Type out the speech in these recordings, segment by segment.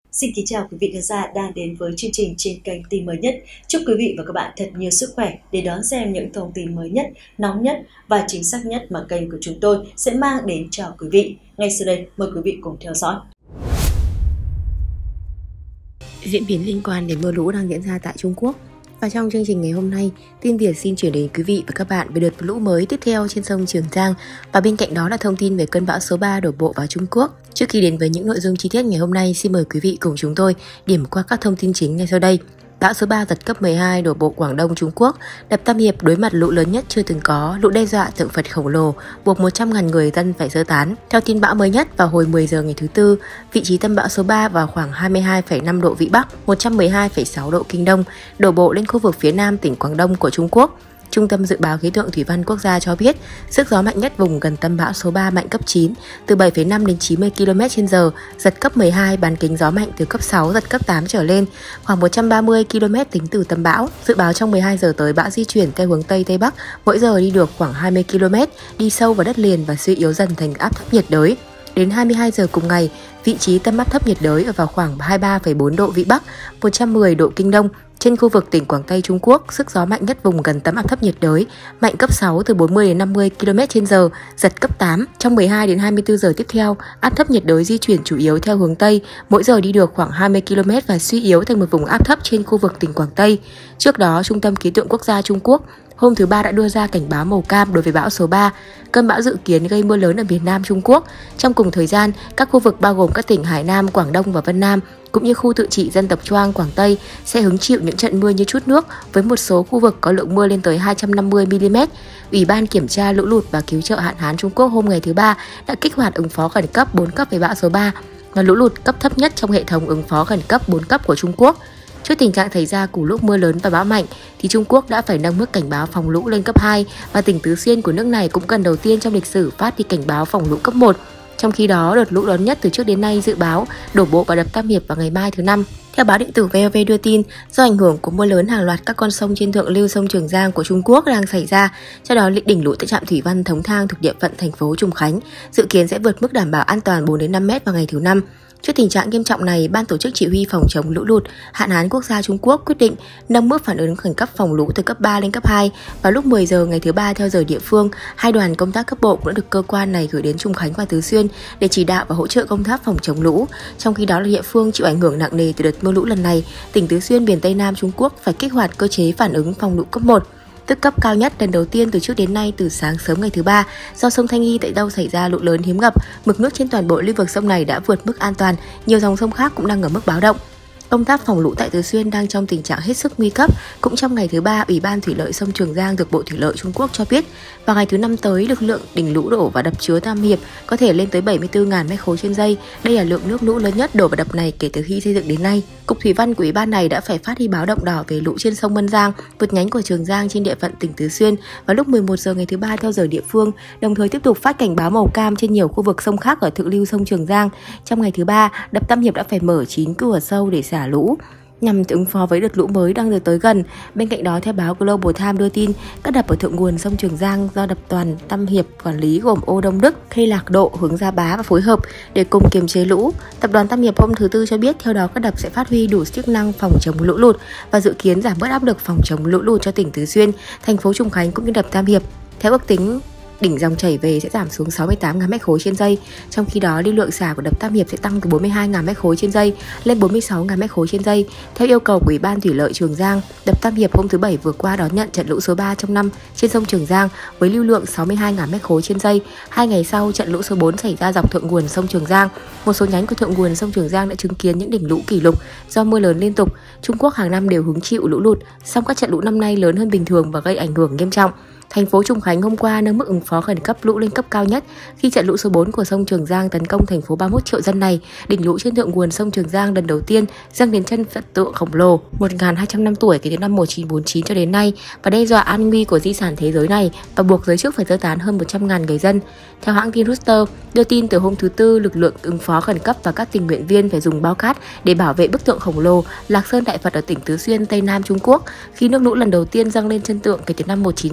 Xin kính chào quý vị khán giả đang đến với chương trình trên kênh tin mới nhất. Chúc quý vị và các bạn thật nhiều sức khỏe để đón xem những thông tin mới nhất, nóng nhất và chính xác nhất mà kênh của chúng tôi sẽ mang đến cho quý vị. Ngay sau đây, mời quý vị cùng theo dõi. Diễn biến liên quan đến mưa lũ đang diễn ra tại Trung Quốc. Và trong chương trình ngày hôm nay, Tin Việt xin chuyển đến quý vị và các bạn về đợt lũ mới tiếp theo trên sông Trường Giang, và bên cạnh đó là thông tin về cơn bão số 3 đổ bộ vào Trung Quốc. Trước khi đến với những nội dung chi tiết ngày hôm nay, xin mời quý vị cùng chúng tôi điểm qua các thông tin chính ngay sau đây. Bão số 3 giật cấp 12 đổ bộ Quảng Đông Trung Quốc, đập Tam Hiệp đối mặt lũ lớn nhất chưa từng có, lũ đe dọa tượng Phật khổng lồ, buộc 100.000 người dân phải sơ tán. Theo tin bão mới nhất, vào hồi 10 giờ ngày thứ Tư, vị trí tâm bão số 3 vào khoảng 22,5 độ Vĩ Bắc, 112,6 độ Kinh Đông, đổ bộ lên khu vực phía nam tỉnh Quảng Đông của Trung Quốc. Trung tâm Dự báo Khí tượng Thủy văn Quốc gia cho biết, sức gió mạnh nhất vùng gần tâm bão số 3 mạnh cấp 9, từ 7,5 đến 90 km/h, giật cấp 12, bán kính gió mạnh từ cấp 6, giật cấp 8 trở lên, khoảng 130 km tính từ tâm bão. Dự báo trong 12 giờ tới, bão di chuyển theo hướng Tây Tây Bắc, mỗi giờ đi được khoảng 20 km, đi sâu vào đất liền và suy yếu dần thành áp thấp nhiệt đới. Đến 22 giờ cùng ngày, vị trí tâm áp thấp nhiệt đới ở vào khoảng 23,4 độ Vĩ Bắc, 110 độ Kinh Đông. Trên khu vực tỉnh Quảng Tây Trung Quốc, sức gió mạnh nhất vùng gần tâm áp thấp nhiệt đới, mạnh cấp 6 từ 40 đến 50 km/h, giật cấp 8. Trong 12 đến 24 giờ tiếp theo, áp thấp nhiệt đới di chuyển chủ yếu theo hướng Tây, mỗi giờ đi được khoảng 20 km và suy yếu thành một vùng áp thấp trên khu vực tỉnh Quảng Tây. Trước đó, Trung tâm Khí tượng Quốc gia Trung Quốc hôm thứ Ba đã đưa ra cảnh báo màu cam đối với bão số 3. Cơn bão dự kiến gây mưa lớn ở miền Nam Trung Quốc. Trong cùng thời gian, các khu vực bao gồm các tỉnh Hải Nam, Quảng Đông và Vân Nam, cũng như khu tự trị dân tộc Choang, Quảng Tây sẽ hứng chịu những trận mưa như trút nước, với một số khu vực có lượng mưa lên tới 250 mm. Ủy ban Kiểm tra Lũ lụt và Cứu trợ hạn hán Trung Quốc hôm ngày thứ Ba đã kích hoạt ứng phó khẩn cấp 4 cấp với bão số 3, là lũ lụt cấp thấp nhất trong hệ thống ứng phó khẩn cấp 4 cấp của Trung Quốc. Trước tình trạng xảy ra của lúc mưa lớn và bão mạnh, thì Trung Quốc đã phải nâng mức cảnh báo phòng lũ lên cấp 2, và tỉnh Tứ Xuyên của nước này cũng lần đầu tiên trong lịch sử phát đi cảnh báo phòng lũ cấp 1. Trong khi đó, đợt lũ lớn nhất từ trước đến nay dự báo đổ bộ vào đập Tam Hiệp vào ngày mai thứ Năm. Theo báo điện tử VOV đưa tin, do ảnh hưởng của mưa lớn, hàng loạt các con sông trên thượng lưu sông Trường Giang của Trung Quốc đang xảy ra. Trong đó, đỉnh lũ tại trạm thủy văn Thống Thang thuộc địa phận thành phố Trùng Khánh dự kiến sẽ vượt mức đảm bảo an toàn 4 đến 5 m vào ngày thứ Năm. Trước tình trạng nghiêm trọng này, Ban Tổ chức Chỉ huy Phòng chống lũ lụt, hạn hán quốc gia Trung Quốc quyết định nâng mức phản ứng khẩn cấp phòng lũ từ cấp 3 lên cấp 2. Vào lúc 10 giờ ngày thứ Ba theo giờ địa phương, hai đoàn công tác cấp bộ cũng đã được cơ quan này gửi đến Trùng Khánh và Tứ Xuyên để chỉ đạo và hỗ trợ công tác phòng chống lũ. Trong khi đó là địa phương chịu ảnh hưởng nặng nề từ đợt mưa lũ lần này, tỉnh Tứ Xuyên miền Tây Nam Trung Quốc phải kích hoạt cơ chế phản ứng phòng lũ cấp 1. Tức cấp cao nhất lần đầu tiên từ trước đến nay từ sáng sớm ngày thứ Ba, do sông Thanh Y tại đâu xảy ra lũ lớn hiếm gặp, mực nước trên toàn bộ lưu vực sông này đã vượt mức an toàn, nhiều dòng sông khác cũng đang ở mức báo động. Công tác phòng lũ tại Tứ Xuyên đang trong tình trạng hết sức nguy cấp. Cũng trong ngày thứ Ba, Ủy ban Thủy lợi sông Trường Giang thuộc Bộ Thủy lợi Trung Quốc cho biết, vào ngày thứ Năm tới, lực lượng đỉnh lũ đổ vào đập chứa Tam Hiệp có thể lên tới 74.000 m3 trên giây. Đây là lượng nước lũ lớn nhất đổ vào đập này kể từ khi xây dựng đến nay. Cục Thủy văn của Ủy ban này đã phải phát đi báo động đỏ về lũ trên sông Mân Giang, vượt nhánh của Trường Giang trên địa phận tỉnh Tứ Xuyên vào lúc 11 giờ ngày thứ Ba theo giờ địa phương, đồng thời tiếp tục phát cảnh báo màu cam trên nhiều khu vực sông khác ở thượng lưu sông Trường Giang. Trong ngày thứ Ba, đập Tam Hiệp đã phải mở 9 cửa sâu để xả lũ nhằm ứng phó với đợt lũ mới đang được tới gần. Bên cạnh đó, theo báo Global Times đưa tin, các đập ở thượng nguồn sông Trường Giang do đập toàn Tam Hiệp quản lý gồm Ô Đông Đức, Khê Lạc Độ, Hướng Gia Bá và phối hợp để cùng kiềm chế lũ. Tập đoàn Tam Hiệp hôm thứ Tư cho biết, theo đó các đập sẽ phát huy đủ chức năng phòng chống lũ lụt và dự kiến giảm bớt áp lực phòng chống lũ lụt cho tỉnh Tứ Xuyên, thành phố Trùng Khánh cũng như đập Tam Hiệp. Theo ước tính, đỉnh dòng chảy về sẽ giảm xuống 68.000 m3 trên giây. Trong khi đó, lưu lượng xả của đập Tam Hiệp sẽ tăng từ 42.000 m3 trên giây lên 46.000 m3 trên giây. Theo yêu cầu của Ủy ban Thủy lợi Trường Giang, đập Tam Hiệp hôm thứ Bảy vừa qua đón nhận trận lũ số 3 trong năm trên sông Trường Giang với lưu lượng 62.000 m3 trên giây. 2 ngày sau, trận lũ số 4 xảy ra dọc thượng nguồn sông Trường Giang. Một số nhánh của thượng nguồn sông Trường Giang đã chứng kiến những đỉnh lũ kỷ lục do mưa lớn liên tục. Trung Quốc hàng năm đều hứng chịu lũ lụt, song các trận lũ năm nay lớn hơn bình thường và gây ảnh hưởng nghiêm trọng. Thành phố Trùng Khánh hôm qua nâng mức ứng phó khẩn cấp lũ lên cấp cao nhất khi trận lũ số 4 của sông Trường Giang tấn công thành phố 31 triệu dân này. Đỉnh lũ trên thượng nguồn sông Trường Giang lần đầu tiên dâng đến chân Phật tượng khổng lồ 1.200 năm tuổi kể từ năm 1949 cho đến nay và đe dọa an nguy của di sản thế giới này và buộc giới chức phải sơ tán hơn 100.000 người dân. Theo hãng tin Reuters đưa tin, từ hôm thứ Tư, lực lượng ứng phó khẩn cấp và các tình nguyện viên phải dùng bao cát để bảo vệ bức tượng khổng lồ Lạc Sơn Đại Phật ở tỉnh Tứ Xuyên, Tây Nam Trung Quốc khi nước lũ lần đầu tiên dâng lên chân tượng kể từ năm 1949.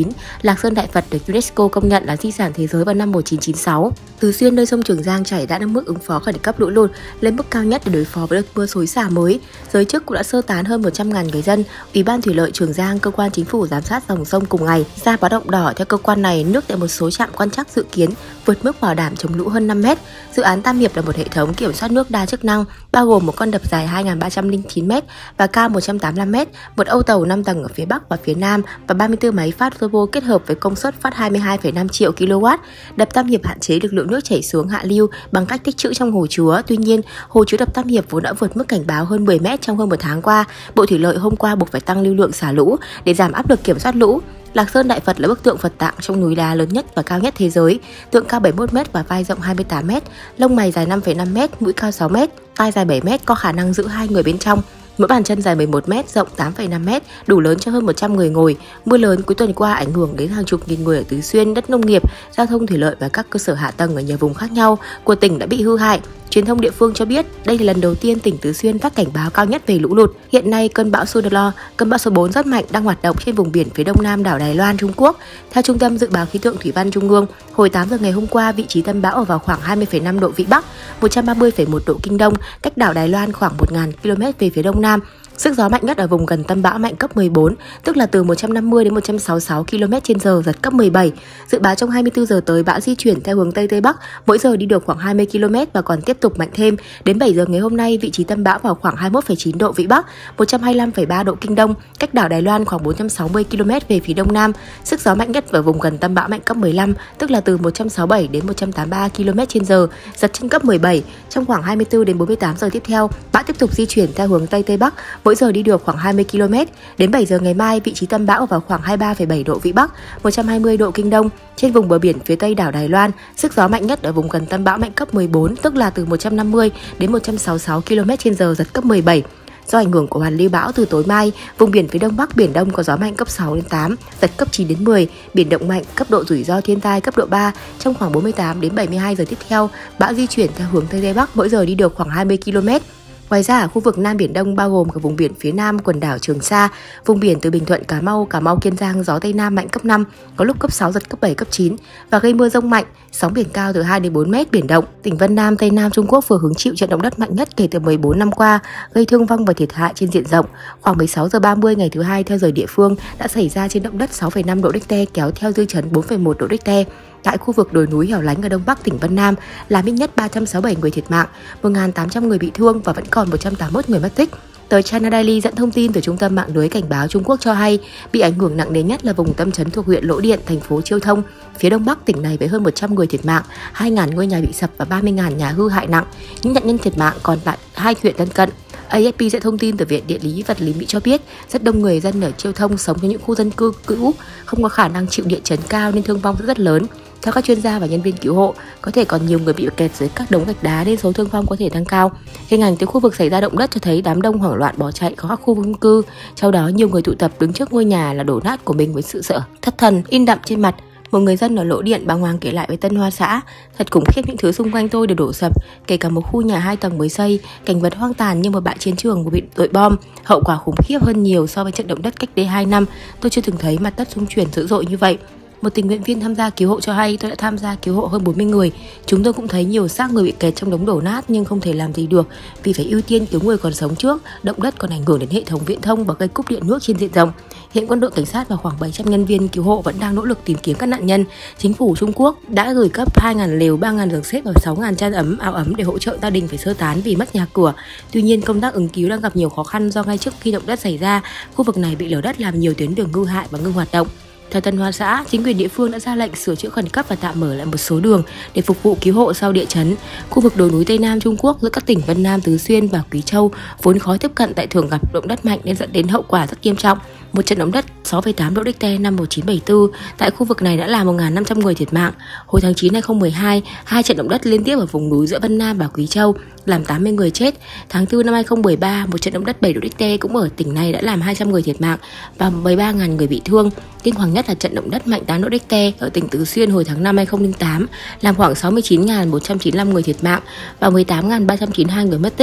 1999, Lạc Sơn Đại Phật được UNESCO công nhận là di sản thế giới vào năm 1996. Tứ Xuyên nơi sông Trường Giang chảy đã nâng mức ứng phó khẩn cấp lũ lụt lên mức cao nhất để đối phó với đợt mưa xối xả mới. Giới chức cũng đã sơ tán hơn 100.000 người dân. Ủy ban Thủy lợi Trường Giang, cơ quan chính phủ giám sát dòng sông cùng ngày ra báo động đỏ. Theo cơ quan này, nước tại một số trạm quan trắc dự kiến vượt mức bảo đảm chống lũ hơn 5 mét. Dự án Tam Hiệp là một hệ thống kiểm soát nước đa chức năng, bao gồm một con đập dài 2.309 m và cao 185 m, một âu tàu 5 tầng ở phía Bắc và phía Nam và 34 máy phát turbo kết hợp với công suất phát 22,5 triệu kW. Đập Tam Hiệp hạn chế được lượng nước chảy xuống hạ lưu bằng cách tích trữ trong hồ chứa. Tuy nhiên, hồ chứa đập Tam Hiệp vốn đã vượt mức cảnh báo hơn 10 m trong hơn một tháng qua. Bộ Thủy lợi hôm qua buộc phải tăng lưu lượng xả lũ để giảm áp lực kiểm soát lũ. Lạc Sơn Đại Phật là bức tượng Phật tạng trong núi đá lớn nhất và cao nhất thế giới. Tượng cao 71 m và vai rộng 28 m, lông mày dài 5,5 m, mũi cao 6 m, tai dài 7 m, có khả năng giữ 2 người bên trong. Mỗi bàn chân dài 11 m, rộng 8,5 m, đủ lớn cho hơn 100 người ngồi. Mưa lớn cuối tuần qua ảnh hưởng đến hàng chục nghìn người ở Tứ Xuyên, đất nông nghiệp, giao thông thủy lợi và các cơ sở hạ tầng ở nhiều vùng khác nhau của tỉnh đã bị hư hại. Truyền thông địa phương cho biết đây là lần đầu tiên tỉnh Tứ Xuyên phát cảnh báo cao nhất về lũ lụt. Hiện nay, cơn bão Sudalo, cơn bão số 4 rất mạnh đang hoạt động trên vùng biển phía đông nam đảo Đài Loan, Trung Quốc. Theo Trung tâm Dự báo Khí tượng Thủy văn Trung ương, hồi 8 giờ ngày hôm qua, vị trí tâm bão ở vào khoảng 20,5 độ Vĩ Bắc, 130,1 độ Kinh Đông, cách đảo Đài Loan khoảng 1.000 km về phía đông nam. Sức gió mạnh nhất ở vùng gần tâm bão mạnh cấp 14, tức là từ 150 đến 166 km/h, giật cấp 17. Dự báo trong 24 giờ tới, bão di chuyển theo hướng Tây Tây Bắc, mỗi giờ đi được khoảng 20 km và còn tiếp tục mạnh thêm. Đến 7 giờ ngày hôm nay, vị trí tâm bão vào khoảng 21,9 độ Vĩ Bắc, 125,3 độ Kinh Đông, cách đảo Đài Loan khoảng 460 km về phía đông nam. Sức gió mạnh nhất ở vùng gần tâm bão mạnh cấp 15, tức là từ 167 đến 183 km/h, giật trên cấp 17. Trong khoảng 24 đến 48 giờ tiếp theo, bão tiếp tục di chuyển theo hướng Tây Tây Bắc, mỗi giờ đi được khoảng 20 km. Đến 7 giờ ngày mai, vị trí tâm bão vào khoảng 23,7 độ Vĩ Bắc, 120 độ Kinh Đông, trên vùng bờ biển phía Tây đảo Đài Loan. Sức gió mạnh nhất ở vùng gần tâm bão mạnh cấp 14, tức là từ 150 đến 166 km/h, giật cấp 17. Do ảnh hưởng của hoàn lưu bão, từ tối mai, vùng biển phía đông bắc Biển Đông có gió mạnh cấp 6 đến 8, giật cấp 9 đến 10, biển động mạnh, cấp độ rủi ro thiên tai cấp độ 3. Trong khoảng 48 đến 72 giờ tiếp theo, bão di chuyển theo hướng Tây Tây Bắc, mỗi giờ đi được khoảng 20 km. Ngoài ra, ở khu vực Nam Biển Đông bao gồm cả vùng biển phía Nam quần đảo Trường Sa, vùng biển từ Bình Thuận, Cà Mau, Kiên Giang, gió Tây Nam mạnh cấp 5, có lúc cấp 6, giật cấp 7, cấp 9 và gây mưa dông mạnh, sóng biển cao từ 2 đến 4 mét, biển động. Tỉnh Vân Nam, Tây Nam Trung Quốc vừa hứng chịu trận động đất mạnh nhất kể từ 14 năm qua, gây thương vong và thiệt hại trên diện rộng. Khoảng 16 giờ 30 ngày thứ Hai theo giờ địa phương đã xảy ra trên động đất 6,5 độ Richter kéo theo dư chấn 4,1 độ Richter. Tại khu vực đồi núi hẻo lánh ở đông bắc tỉnh Vân Nam, làm ít nhất 367 người thiệt mạng, 1.800 người bị thương và vẫn còn 181 người mất tích. Tờ China Daily dẫn thông tin từ Trung tâm mạng lưới cảnh báo Trung Quốc cho hay, bị ảnh hưởng nặng nề nhất là vùng tâm trấn thuộc huyện Lỗ Điện, thành phố Chiêu Thông, phía đông bắc tỉnh này với hơn 100 người thiệt mạng, 2.000 ngôi nhà bị sập và 30.000 nhà hư hại nặng. Những nạn nhân thiệt mạng còn tại 2 huyện lân cận. AFP sẽ thông tin từ Viện Địa lý Vật lý Mỹ cho biết, rất đông người dân ở Chiêu Thông sống trong những khu dân cư cũ, không có khả năng chịu địa chấn cao nên thương vong rất lớn. Theo các chuyên gia và nhân viên cứu hộ, có thể còn nhiều người bị kẹt dưới các đống gạch đá nên số thương vong có thể tăng cao. Hình ảnh từ khu vực xảy ra động đất cho thấy đám đông hoảng loạn bỏ chạy khỏi các khu dân cư. Sau đó, nhiều người tụ tập đứng trước ngôi nhà là đổ nát của mình với sự sợ thất thần in đậm trên mặt. Một người dân ở Lỗ Điện bàng hoàng kể lại với Tân Hoa Xã, thật khủng khiếp những thứ xung quanh tôi đều đổ sập, kể cả một khu nhà 2 tầng mới xây, cảnh vật hoang tàn như một bãi chiến trường vừa bị đội bom. Hậu quả khủng khiếp hơn nhiều so với trận động đất cách đây 2 năm, tôi chưa từng thấy mặt đất rung chuyển dữ dội như vậy. Một tình nguyện viên tham gia cứu hộ cho hay, tôi đã tham gia cứu hộ hơn 40 người. Chúng tôi cũng thấy nhiều xác người bị kẹt trong đống đổ nát nhưng không thể làm gì được vì phải ưu tiên cứu người còn sống trước. Động đất còn ảnh hưởng đến hệ thống viễn thông và gây cúp điện nước trên diện rộng. Hiện quân đội cảnh sát và khoảng 700 nhân viên cứu hộ vẫn đang nỗ lực tìm kiếm các nạn nhân. Chính phủ Trung Quốc đã gửi cấp 2.000 lều, 3.000 giường xếp và 6.000 chăn ấm, áo ấm để hỗ trợ gia đình phải sơ tán vì mất nhà cửa. Tuy nhiên, công tác ứng cứu đang gặp nhiều khó khăn do ngay trước khi động đất xảy ra, khu vực này bị lở đất làm nhiều tuyến đường hư hại và ngưng hoạt động. Theo Tân Hoa Xã, chính quyền địa phương đã ra lệnh sửa chữa khẩn cấp và tạm mở lại một số đường để phục vụ cứu hộ sau địa chấn. Khu vực đồi núi Tây Nam Trung Quốc giữa các tỉnh Vân Nam, Tứ Xuyên và Quý Châu vốn khó tiếp cận tại thường gặp động đất mạnh nên dẫn đến hậu quả rất nghiêm trọng. Một trận động đất 6,8 độ Richter năm 1974 tại khu vực này đã làm 1.500 người thiệt mạng. Hồi tháng 9 2012, 2 trận động đất liên tiếp ở vùng núi giữa Vân Nam và Quý Châu làm 80 người chết. Tháng 4 năm 2013, một trận động đất 7 độ Richter cũng ở tỉnh này đã làm 200 người thiệt mạng và 13.000 người bị thương. Kinh hoàng nhất là trận động đất mạnh 8 độ Richter ở tỉnh Tứ Xuyên hồi tháng 5 2008, làm khoảng 69.195 người thiệt mạng và 18.392 người mất tích.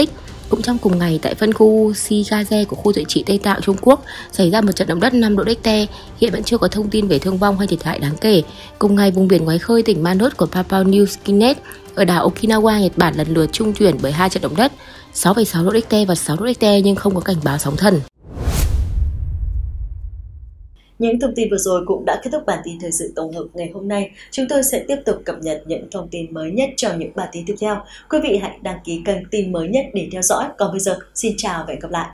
Cũng trong cùng ngày, tại phân khu Shigaze của khu tự trị Tây Tạng Trung Quốc xảy ra một trận động đất 5 độ Richter, hiện vẫn chưa có thông tin về thương vong hay thiệt hại đáng kể. Cùng ngày, vùng biển ngoài khơi tỉnh Manus của Papua New Guinea ở đảo Okinawa, Nhật Bản lần lượt trung chuyển bởi 2 trận động đất 6,6 độ Richter và 6 độ Richter nhưng không có cảnh báo sóng thần. Những thông tin vừa rồi cũng đã kết thúc bản tin thời sự tổng hợp ngày hôm nay. Chúng tôi sẽ tiếp tục cập nhật những thông tin mới nhất trong những bản tin tiếp theo. Quý vị hãy đăng ký kênh tin mới nhất để theo dõi. Còn bây giờ, xin chào và hẹn gặp lại.